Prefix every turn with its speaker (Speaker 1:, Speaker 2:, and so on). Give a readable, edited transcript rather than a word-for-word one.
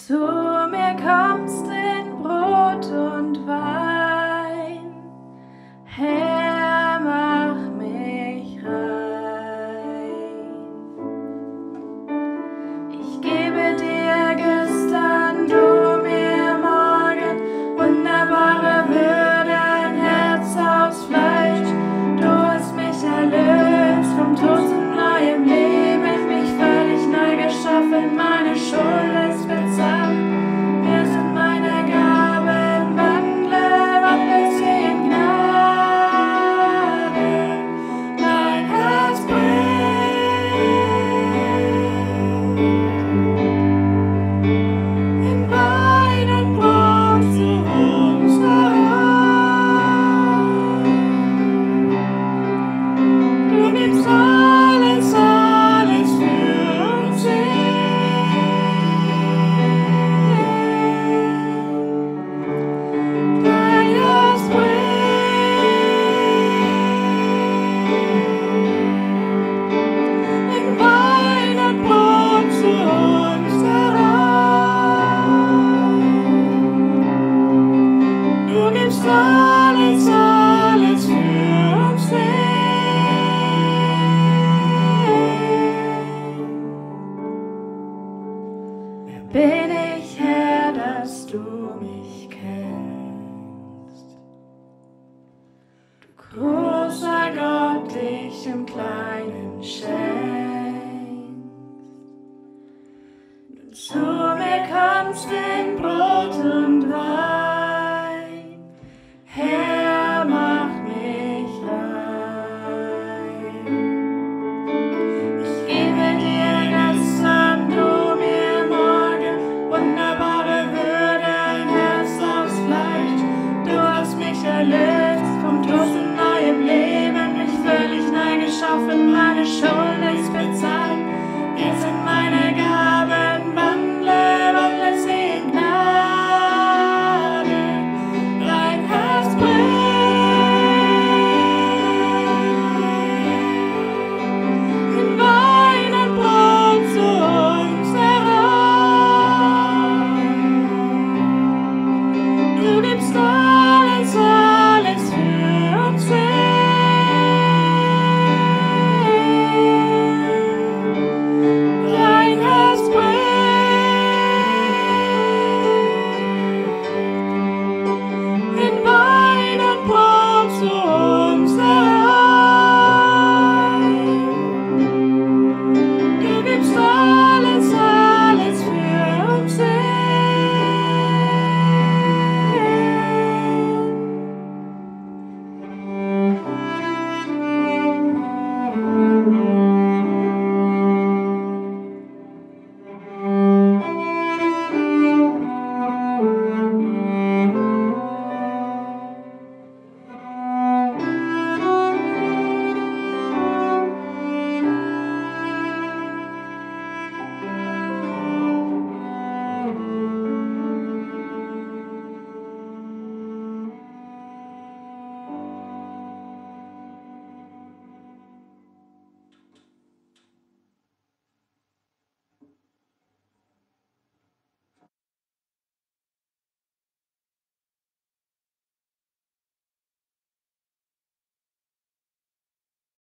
Speaker 1: zu mir kommst in Brot und Wein, Herr, mach mich rein. Ich gebe dir gestern, du mir morgen, wunderbare Würden, Herz aus Fleisch. Du hast mich erlöst vom Tod zu neuem Leben, mich völlig neu geschaffen, meine Schuld ist bezahlt. Mir sind meine Gaben, wandle sie in Gnade. Mein Herz bringt in Wein und Brot zu uns herein. Du gibst alles, alles für uns hin. Dein Herz bringt in Wein und Brot zu uns herein. Du gibst alles, alles für uns hin. Wer bin ich, Herr, dass du mich kennst? Du großer Gott, dich im Kleinen schenkst. Du zu mir kommst in Brot und